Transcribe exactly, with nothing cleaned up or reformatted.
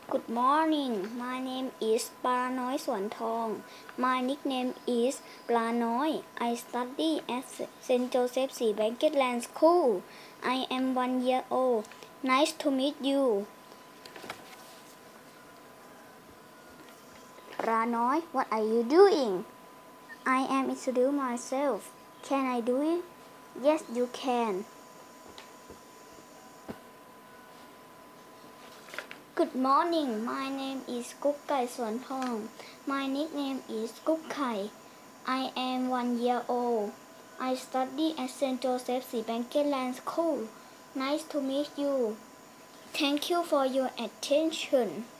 Good morning. My name is ปลาน้อยสวนทอง My nickname is ปลาน้อย I study at Saint Joseph Sea Blanket Land School. I am one year old. Nice to meet you. ปลาน้อย What are you doing? I am introduce myself. Can I do it? Yes, you can. Good morning. My name is กุ๊กไก่สวนทอง My nickname is กุ๊กไข่ I am one year old. I study at Saint Joseph Sea Blanket Land School. Nice to meet you. Thank you for your attention.